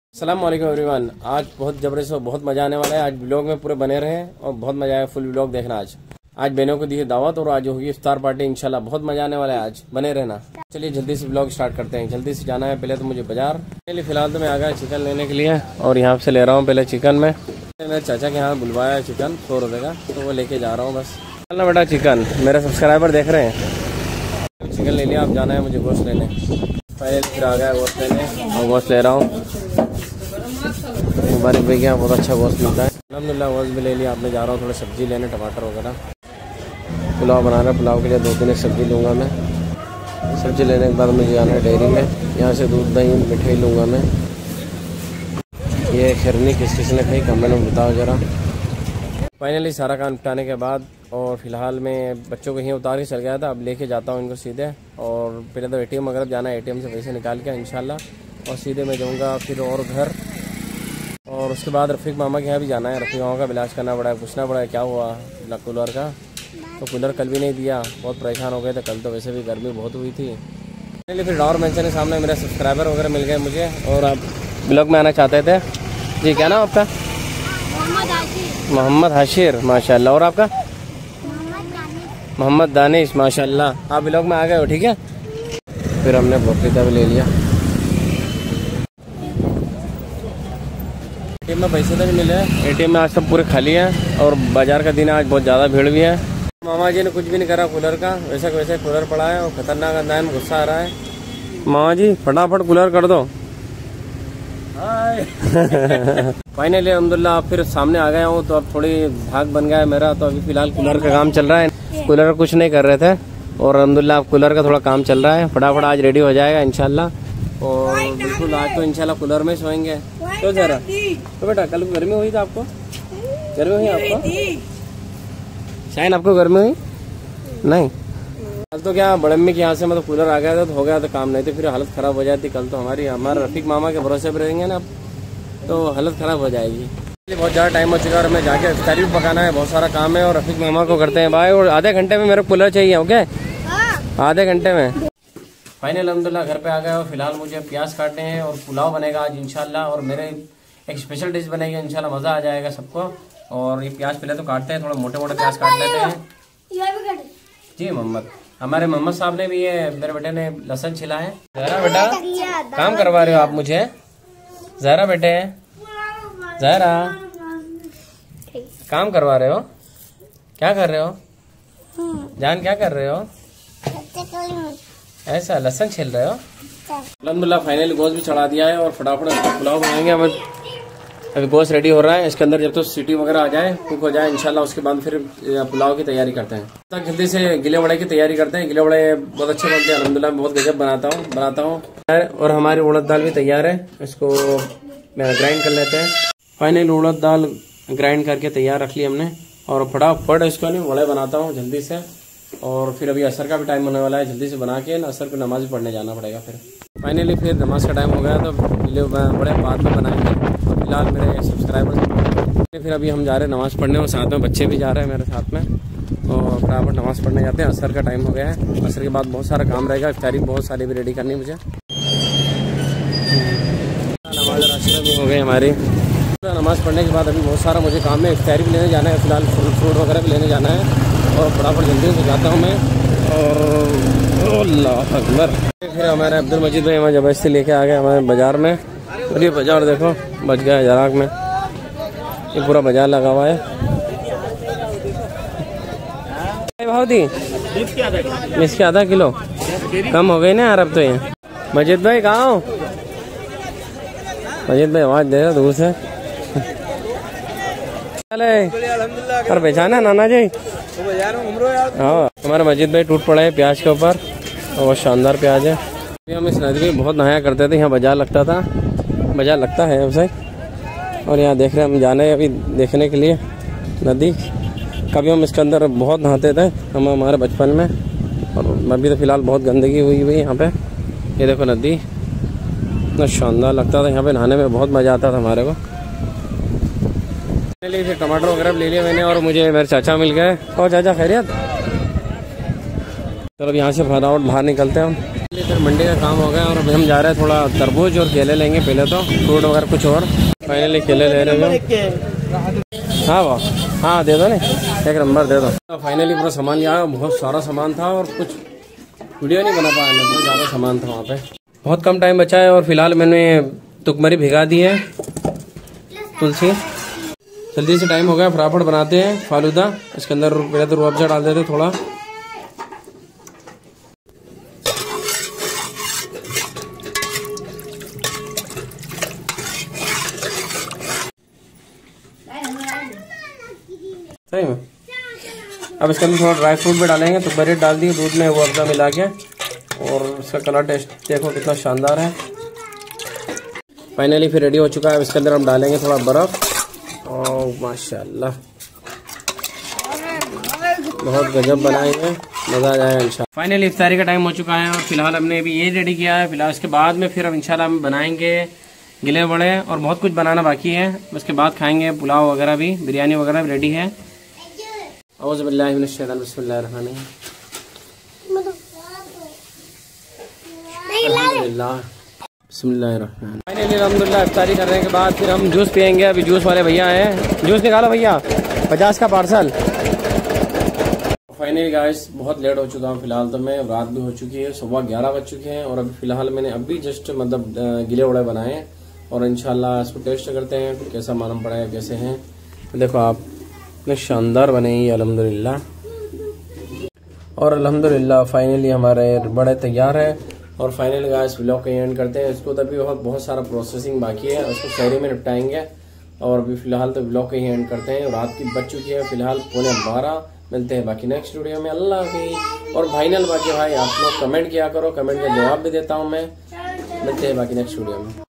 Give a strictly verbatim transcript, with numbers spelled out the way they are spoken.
अस्सलाम वालेकुम एवरीवन। आज बहुत जबरदस्त और बहुत मजा आने वाला है। आज ब्लॉग में पूरे बने रहे और बहुत मजा आया फुल ब्लॉग देखना। आज आज बहनों को दी है दावत और आज होगी इफ्तार पार्टी इंशाल्लाह। बहुत मजा आने वाला है, आज बने रहना। चलिए जल्दी से ब्लॉग स्टार्ट करते हैं। जल्दी से जाना है पहले तो मुझे बाजार। चलिए फिलहाल तो मैं आ गया चिकन लेने के लिए और यहाँ से ले रहा हूँ पहले चिकन में। मेरे चाचा के यहाँ बुलवाया है चिकन सौ रुपये का, तो वो लेके जा रहा हूँ बस। चलना बेटा चिकन, मेरे सब्सक्राइबर देख रहे हैं। चिकन ले लिया, अब जाना है मुझे गोश्त लेने। पहले फिर आ गया गोश्त लेने और गोश्त ले रहा हूँ। मुबारक भाई यहाँ बहुत अच्छा गोश्त मिलता है। अलहमदिल्ला गोश्त भी ले लिया। आपने जा रहा हूँ थोड़ा सब्जी लेने, टमाटर वगैरह। पुलाव बना रहा है, पुलाव के लिए दो तीन एक सब्जी लूँगा मैं। सब्जी लेने के बाद मुझे जाना है डेयरी में, यहाँ से दूध दही मिठाई लूँगा मैं। ये खिरनी किस किस ने खाई कमेंट में बताओ ज़रा। फाइनली सारा काम निपटाने के बाद और फिलहाल मैं बच्चों को यहीं उतार के चल गया था। अब लेके जाता हूँ इनको सीधे। और पहले तो एटीएम वगैरह जाना है, एटीएम से पैसे निकाल के इंशाल्लाह। और सीधे मैं जाऊँगा फिर और घर। और उसके बाद रफ़ीक मामा के यहाँ भी जाना है। रफ़ीक मामा का इलाज करना पड़ा है, पूछना पड़ा है क्या हुआ कूलर का। तो कूलर कल भी नहीं दिया, बहुत परेशान हो गए थे कल। तो वैसे भी गर्मी बहुत हुई थी। इसलिए फिर डॉर मेंशन के सामने मेरे सब्सक्राइबर वगैरह मिल गए मुझे और आप ब्लॉग में आना चाहते थे। जी क्या नाम आपका? मोहम्मद हाशिर माशाल्लाह। और आपका? मोहम्मद दानिश माशाल्लाह। आप ब्लॉग में आ गए हो, ठीक है। फिर हमने बकरीदा भी ले लिया। एटीएम में पैसे तो नहीं मिले, एटीएम में आज सब पूरे खाली हैं और बाजार का दिन है, आज बहुत ज़्यादा भीड़ भी है। मामा जी ने कुछ भी नहीं करा कूलर का, वैसा वैसे कूलर पड़ा है और खतरनाक अंदाज में गुस्सा आ रहा है। मामा जी फटाफट कूलर कर दो। फाइनली अल्हम्दुलिल्लाह आप फिर सामने आ गया हूँ, तो अब थोड़ी भाग बन गया है मेरा। तो अभी फिलहाल कूलर का काम चल रहा है। कूलर कुछ नहीं कर रहे थे और अल्हम्दुलिल्लाह अब कूलर का थोड़ा काम चल रहा है। फटाफट आज रेडी हो जाएगा इंशाल्लाह। और बिल्कुल आज तो इंशाल्लाह कूलर में सोएंगे। तो जरा तो बेटा कल गर्मी हुई थी आपको? गर्मी हुई आपको? शायद आपको गर्मी हुई नहीं? कल तो क्या बड़े अम्मी के यहाँ से मतलब कूलर आ गया था तो हो गया था काम, नहीं तो फिर हालत ख़राब हो जाती। कल तो हमारी हमारे रफ़ीक मामा के भरोसे पर रहेंगे ना, तो हालत ख़राब हो जाएगी। बहुत ज़्यादा टाइम हो चुका है और मैं जाके इफ्तारी भी पकाना है, बहुत सारा काम है। और रफ़ीक मामा को करते हैं बाय। और आधे घंटे में मेरे को कूलर चाहिए, ओके? आधे घंटे में। फाइनल अल्हम्दुलिल्लाह घर पे आ गया और फिलहाल मुझे प्याज काटने हैं और पुलाव बनेगा आज इंशाल्लाह। और मेरे एक स्पेशल डिश बनेगी इंशाल्लाह, मज़ा आ जाएगा सबको। और ये प्याज पहले तो काटते हैं, थोड़ा मोटे मोटे प्याज काट लेते हैं। जी मोहम्मद, हमारे मोहम्मद साहब ने भी, ये मेरे बेटे ने लहसुन छिला है। जहरा बेटा काम करवा रहे हो आप मुझे? जहरा बेटे जहरा काम करवा रहे हो? क्या कर रहे हो जान, क्या कर रहे हो? ऐसा लहसुन छिल रहे हो? अल्हम्दुलिल्लाह फाइनली गोश्त भी चढ़ा दिया है और फटाफट पुलाव बनाएंगे। अब अभी गोश्त रेडी हो रहा है, इसके अंदर जब तो सीटी वगैरह आ जाए, कुक हो जाए इंशाल्लाह, उसके बाद फिर पुलाव की तैयारी करते हैं। तक जल्दी से गिले वड़े की तैयारी करते हैं। गिले वड़े बहुत अच्छे बनते हैं अल्हम्दुलिल्लाह, बहुत गजब बनाता हूँ बनाता हूँ और हमारी उड़द दाल भी तैयार है, इसको ग्राइंड कर लेते हैं। फाइनली उड़द दाल ग्राइंड करके तैयार रख ली हमने और फटाफट इसको नहीं वड़े बनाता हूँ जल्दी से। और फिर अभी असर का भी टाइम होने वाला है, जल्दी से बना के ना असर को नमाज भी पढ़ने जाना पड़ेगा। फिर फाइनली फिर नमाज का टाइम हो गया तो बड़े बाद में बनाएंगे। तो फिलहाल मेरे सब्सक्राइबर फिर अभी हम जा रहे हैं नमाज़ पढ़ने और साथ में बच्चे भी जा रहे हैं मेरे साथ में। तो फटाफट नमाज़ पढ़ने जाते हैं। असर का टाइम हो गया है, असर के बाद बहुत सारा काम रहेगा। इफ्तारी बहुत सारी भी रेडी करनी मुझे। नमाज असर भी हो गई हमारी। नमाज़ पढ़ने के बाद अभी बहुत सारा मुझे काम है। इफ्तारी भी लेने जाना है, फिलहाल फ्रूट फ्रूट वगैरह भी लेने जाना है और फटाफट जल्दी से जाता हूँ मैं। और अल्लाह अकबर। फिर हमारे अब्दुल मजीद भाई हमें ज़बरदस्ती लेके आ गए हमारे बाज़ार में। और ये बाज़ार देखो बच गया है जराक में, ये पूरा बाज़ार लगा हुआ है। भाव दी इसके आधा किलो कम हो गई ना यार अब तो। ये मजीद भाई कहाँ हो? मजीद भाई आवाज़ दे रहा दूर से। पर पहचाना नाना जी? हाँ हमारा मस्जिद भाई टूट पड़ा है प्याज के ऊपर, बहुत शानदार प्याज है। अभी हम इस नदी में बहुत नहाया करते थे, यहाँ बाजार लगता था, बाजार लगता है उसे। और यहाँ देख रहे हैं हम जाने अभी देखने के लिए नदी। कभी हम इसके अंदर बहुत नहाते थे हम हमारे बचपन में। और अभी तो फिलहाल बहुत गंदगी हुई हुई यहाँ पे। ये देखो नदी, इतना शानदार लगता था यहाँ पे नहाने में, बहुत मज़ा आता था हमारे को। ले फिर टमाटर वगैरह ले लिया मैंने और मुझे मेरे चाचा मिल गए। और चाचा खैरियत? चलो यहाँ से फटाफट बाहर निकलते हैं हम। इधर मंडी का काम हो गया और अभी हम जा रहे हैं थोड़ा तरबूज और केले लेंगे पहले तो, फ्रूट वगैरह कुछ और। फाइनली केले ले रहे हो। हाँ वाह, हाँ दे दो ना, एक नंबर दे दो। तो फाइनली पूरा सामान लिया, बहुत सारा सामान था और कुछ वीडियो नहीं बना पाया, बहुत ज़्यादा सामान था वहाँ पे। बहुत कम टाइम बचा है और फिलहाल मैंने तुकमरी भिगा दी है, तुलसी। जल्दी से टाइम हो गया, फटाफट बनाते हैं फालूदा। इसके अंदर पहले तो रूह अफ़ज़ा डाल देते थोड़ा, सही में। अब इसके अंदर थोड़ा ड्राई फ्रूट भी डालेंगे, तो बरेड डाल दिए दूध में रूह अफ़ज़ा मिला के, और इसका कलर टेस्ट देखो कितना शानदार है। फाइनली फिर रेडी हो चुका है। इसके अंदर हम डालेंगे थोड़ा बर्फ़। और माशाल्लाह बहुत गजब बनाएंगे, मज़ा आ जाएगा इंशाल्लाह। फाइनली इफ्तारी का टाइम हो चुका है और फिलहाल हमने अभी ये रेडी किया है। फिलहाल इसके बाद में फिर अब इंशाल्लाह हम बनाएंगे गिले बड़े और बहुत कुछ बनाना बाकी है। उसके बाद खाएंगे पुलाव वगैरह भी, बिरयानी वगैरह भी रेडी है। औज़ु बिल्लाहि मिनश शैतानिर रजीम, बिस्मिल्लाहिर रहमानिर रहीम। फाइनली अल्हम्दुलिल्लाह इफ्तारी करने के बाद फिर हम जूस पियेंगे। अभी जूस वाले भैया हैं, जूस निकालो भैया, पचास का पार्सल। फाइनली गाइस बहुत लेट हो चुका हूँ फिलहाल तो मैं, रात भी हो चुकी है, सुबह ग्यारह बज चुके हैं और अभी फिलहाल मैंने अभी जस्ट मतलब गिले उड़े बनाए हैं और इंशाल्लाह इसको टेस्ट करते हैं कैसा मालूम पड़ा है कैसे हैं। देखो आप इतने शानदार बने हैं अल्हम्दुलिल्लाह। और अल्हम्दुलिल्लाह फाइनली हमारे बड़े तैयार है। और फाइनली गाइस व्लॉग का एंड करते हैं। इसको तो अभी बहुत बहुत सारा प्रोसेसिंग बाकी है, उसको शहरी में निपटाएंगे। और अभी फिलहाल तो व्लॉग का ही एंड करते हैं। रात की बज चुकी है फिलहाल पौने बारह। मिलते हैं बाकी नेक्स्ट वीडियो में, अल्लाह की। और फाइनल बाकी भाई आप लोग कमेंट किया करो, कमेंट का जवाब भी देता हूँ मैं। मिलते हैं बाकी नेक्स्ट वीडियो में।